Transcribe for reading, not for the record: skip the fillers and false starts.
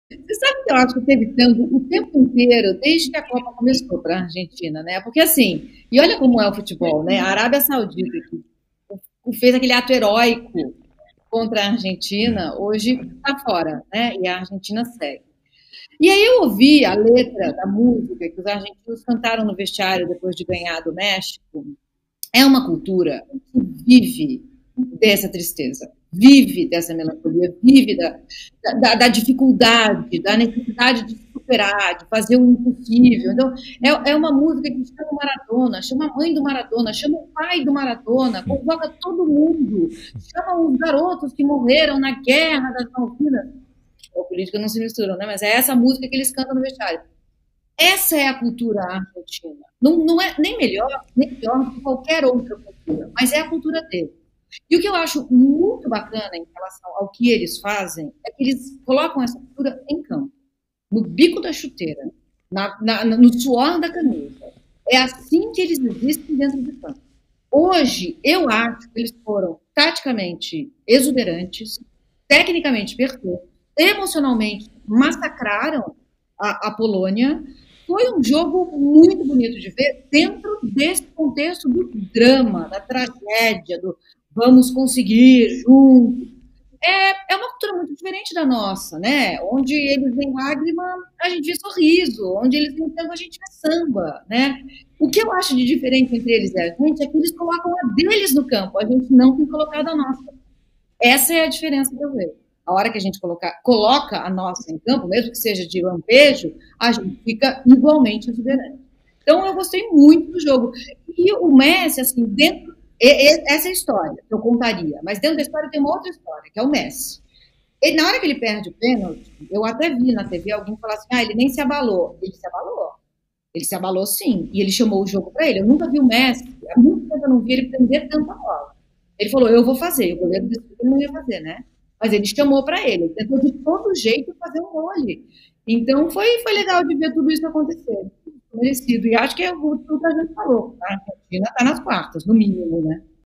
Você sabe que eu acho que teve tanto o tempo inteiro, desde que a Copa começou para a Argentina, né? Porque assim, e olha como é o futebol, né? A Arábia Saudita, que fez aquele ato heróico contra a Argentina, hoje está fora, né? E a Argentina segue. E aí eu ouvi a letra da música que os argentinos cantaram no vestiário depois de ganhar do México. É uma cultura que vive dessa tristeza, vive dessa melancolia, vive da dificuldade, da necessidade de superar, de fazer o impossível. Então, é uma música que chama o Maradona, chama a mãe do Maradona, chama o pai do Maradona, convoca todo mundo, chama os garotos que morreram na guerra das Malvinas. A política não se misturam, né? Mas é essa música que eles cantam no vestiário. Essa é a cultura argentina. Não é nem melhor, nem pior do que qualquer outra cultura, mas é a cultura deles. E o que eu acho muito bacana em relação ao que eles fazem é que eles colocam essa cultura em campo, no bico da chuteira, no suor da camisa. É assim que eles existem dentro de campo. Hoje, eu acho que eles foram taticamente exuberantes, tecnicamente perfeitos, emocionalmente massacraram a Polônia. Foi um jogo muito bonito de ver dentro desse contexto do drama, da tragédia, do vamos conseguir juntos. É uma cultura muito diferente da nossa, né? Onde eles veem lágrima, a gente vê sorriso. Onde eles veem tango, a gente vê samba, né? O que eu acho de diferente entre eles e a gente é que eles colocam a deles no campo, a gente não tem colocado a nossa. Essa é a diferença que eu vejo. A hora que a gente coloca a nossa em campo, mesmo que seja de lampejo, a gente fica igualmente exuberante. Então, eu gostei muito do jogo. E o Messi, assim, dentro. Essa é a história que eu contaria. Mas dentro da história tem uma outra história, que é o Messi. Ele, na hora que ele perde o pênalti, eu até vi na TV alguém falar assim: ah, ele nem se abalou. Ele se abalou. Ele se abalou sim. E ele chamou o jogo para ele. Eu nunca vi o Messi, há muito tempo eu não vi ele prender tanta bola. Ele falou: eu vou fazer. O goleiro disse que ele não ia fazer, né? Mas ele chamou para ele. Ele tentou de todo jeito fazer um gol ali. Então foi legal de ver tudo isso acontecer. Merecido. E acho que é o que a gente falou. A Argentina está nas quartas, no mínimo, né?